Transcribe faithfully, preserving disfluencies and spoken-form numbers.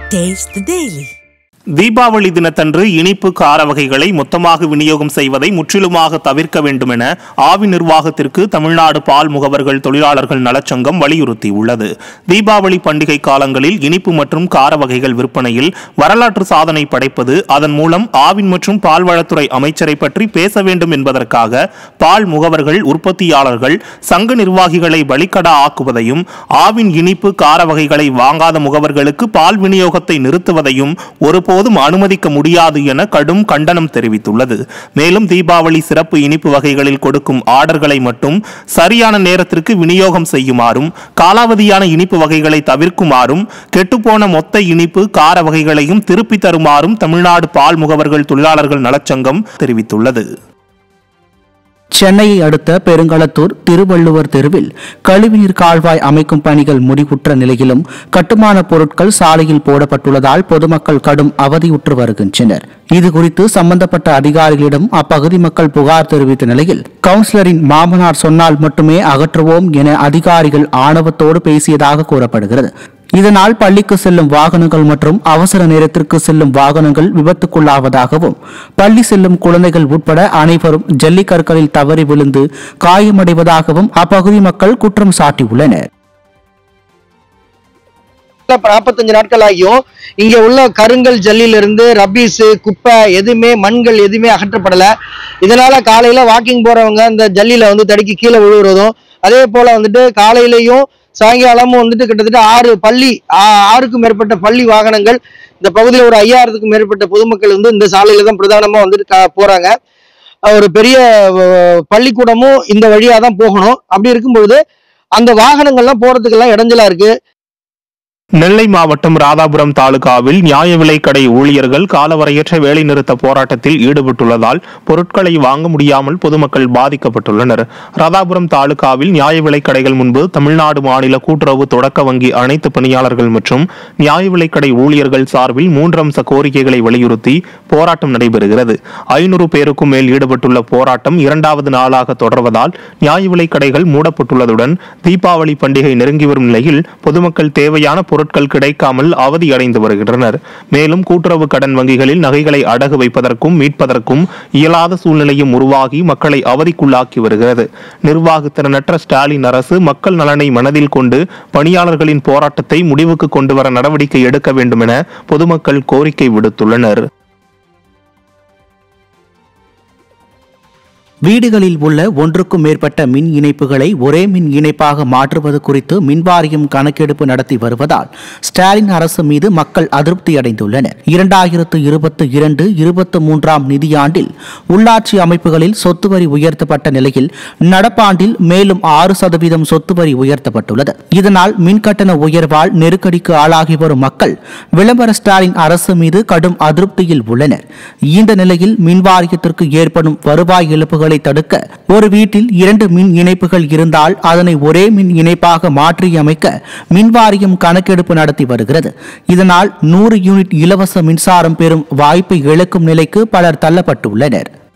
Taste the Daily. Deepavali தினத்தன்று இனிப்பு கார வகைகளை மொத்தமாக விநியோகம் செய்வதை முற்றிலுமாக தவிர்க்க வேண்டும் என ஆவின் நிர்வாகத்திற்கு தமிழ்நாடு பால் முகவர்கள் தொழிலாளர்கள் நலச்சங்கம் வலியுறுத்தியுள்ளது. தீபாவளி பண்டிகை காலங்களில் இனிப்பு மற்றும் கார வகைகள் விற்பனையில் வரலாற்று சாதனை படைப்பது, அதன் மூலம் ஆவின் மற்றும் பால்வளத்துறை அமைச்சரை பற்றி பேச வேண்டும் என்பதற்காக பால் முகவர்கள் உற்பத்தியாளர்கள் சங்க நிர்வாகிகளை பலிக்கடா ஆக்குவதையும், ஆவின் இனிப்பு கார வகைகளை வாங்காத முகவர்களுக்கு பால் விநியோகத்தை நிறுத்துவதையும் ஒருபோது அனுமதிக்க முடியாது என கடும் கண்டனம் தெரிவித்துள்ளது. மேலும் தீபாவளி சிறப்பு இனிப்பு வகைகளில் கொடுக்கும் ஆர்டர்களை மட்டும் சரியான நேரத்திற்கு விநியோகம் செய்யுமாறும், காலாவதியான இனிப்பு வகைகளை தவிர்க்குமாறும், கெட்டுப்போன மொத்த இனிப்பு கார வகைகளையும் திருப்பி தருமாறும் தமிழ்நாடு பால் முகவர்கள் தொழிலாளர்கள் நலச்சங்கம் தெரிவித்துள்ளது. சென்னையை அடுத்த பெருங்களத்தூர் திருவள்ளுவர் தெருவில் கழிவுநீர் கால்வாய் அமைக்கும் பணிகள் முடிவுற்ற நிலையிலும் கட்டுமான பொருட்கள் சாலையில் போடப்பட்டுள்ளதால் பொதுமக்கள் கடும் அவதியுற்று வருகின்றனர். இதுகுறித்து சம்பந்தப்பட்ட அதிகாரிகளிடம் அப்பகுதி மக்கள் புகார் தெரிவித்த நிலையில் கவுன்சிலரின் மாமனார் சொன்னால் மட்டுமே அகற்றுவோம் என அதிகாரிகள் ஆணவத்தோடு பேசியதாக கூறப்படுகிறது. இதனால் பள்ளிக்கு செல்லும் வாகனங்கள் மற்றும் அவசர நேரத்திற்கு செல்லும் வாகனங்கள் விபத்துக்குள்ளாவதாகவும், பள்ளி செல்லும் குழந்தைகள் உட்பட அனைவரும் ஜல்லிக்கற்களில் தவறி விழுந்து காயமடைவதாகவும் அப்பகுதி மக்கள் குற்றம் சாட்டியுள்ளனர். நாற்பத்தஞ்சு நாட்கள் ஆகியும் இங்க உள்ள கருங்கல் ஜல்லிலிருந்து ரப்பீஸ் குப்பை எதுவுமே மண்கள் எதுவுமே அகற்றப்படல. இதனால காலையில வாக்கிங் போறவங்க இந்த ஜல்லியில வந்து தடுக்கி கீழே விழுவுறதும், அதே போல வந்துட்டு காலையிலையும் சாயங்காலமும் வந்துட்டு கிட்டத்தட்ட ஆறு பள்ளி ஆறுக்கும் மேற்பட்ட பள்ளி வாகனங்கள் இந்த பகுதியில் ஒரு ஐயாயிரத்துக்கும் மேற்பட்ட பொதுமக்கள் வந்து இந்த சாலையில தான் பிரதானமா வந்துட்டு போறாங்க. ஒரு பெரிய பள்ளிக்கூடமும் இந்த வழியா தான் போகணும். அப்படி இருக்கும்பொழுது அந்த வாகனங்கள்லாம் போறதுக்கெல்லாம் இடைஞ்சலா இருக்கு. நெல்லை மாவட்டம் ராதாபுரம் தாலுகாவில் நியாய விலைக்கடை ஊழியர்கள் காலவரையற்ற வேலைநிறுத்த போராட்டத்தில் ஈடுபட்டுள்ளதால் பொருட்களை வாங்க முடியாமல் பொதுமக்கள் பாதிக்கப்பட்டுள்ளனர். ராதாபுரம் தாலுகாவில் நியாய விலைக்கடைகள் முன்பு தமிழ்நாடு மாநில கூட்டுறவு தொடக்க வங்கி அனைத்து பணியாளர்கள் மற்றும் நியாய விலைக்கடை ஊழியர்கள் சார்பில் மூன்று அம்ச கோரிக்கைகளை வலியுறுத்தி போராட்டம் நடைபெறுகிறது. ஐநூறு பேருக்கும் மேல் ஈடுபட்டுள்ள போராட்டம் இரண்டாவது நாளாக தொடர்வதால் நியாய விலைக்கடைகள் மூடப்பட்டுள்ளதுடன் தீபாவளி பண்டிகை நெருங்கி வரும் நிலையில் பொதுமக்கள் தேவையான பொருட்கள் கிடைக்காமல் அவதியடைந்து வருகின்றனர். மேலும் கூட்டுறவு கடன் வங்கிகளில் நகைகளை அடகு வைப்பதற்கும் மீட்பதற்கும் இயலாத சூழ்நிலையும் உருவாகி மக்களை அவதிக்குள்ளாக்கி வருகிறது. நிர்வாகத்திறனற்ற ஸ்டாலின் அரசு மக்கள் நலனை மனதில் கொண்டு பணியாளர்களின் போராட்டத்தை முடிவுக்கு கொண்டுவர நடவடிக்கை எடுக்க வேண்டும் என பொதுமக்கள் கோரிக்கை விடுத்துள்ளனர். வீடுகளில் உள்ள ஒன்றுக்கும் மேற்பட்ட மின் இணைப்புகளை ஒரே மின் இணைப்பாக மாற்றுவது குறித்து மின்வாரியம் கணக்கெடுப்பு நடத்தி வருவதால் ஸ்டாலின் அரசு மீது மக்கள் அதிருப்தி அடைந்துள்ளனர். இரண்டாயிரத்து இருபத்தி இரண்டு இருபத்தி மூன்றாம் நிதியாண்டில் உள்ளாட்சி அமைப்புகளில் சொத்து வரி உயர்த்தப்பட்ட நிலையில் நடப்பாண்டில் மேலும் ஆறு சதவீதம் சொத்து வரி உயர்த்தப்பட்டுள்ளது. இதனால் மின்கட்டண உயர்வால் நெருக்கடிக்கு ஆளாகி வரும் மக்கள் விளம்பர ஸ்டாலின் அரசு மீது கடும் அதிருப்தியில் உள்ளனர். இந்த நிலையில் மின்வாரியத்திற்கு ஏற்படும் வருவாய் இழப்புகள் தடுக்க ஒரு வீட்டில் இரண்டு மின் இணைப்புகள் இருந்தால் அதனை ஒரே மின் இணைப்பாக மாற்றியமைக்க மின்வாரியம் கணக்கெடுப்பு நடத்தி வருகிறது. இதனால் நூறு யூனிட் இலவச மின்சாரம் பெறும் வாய்ப்பை இழக்கும் நிலைக்கு பலர் தள்ளப்பட்டுள்ளனர்.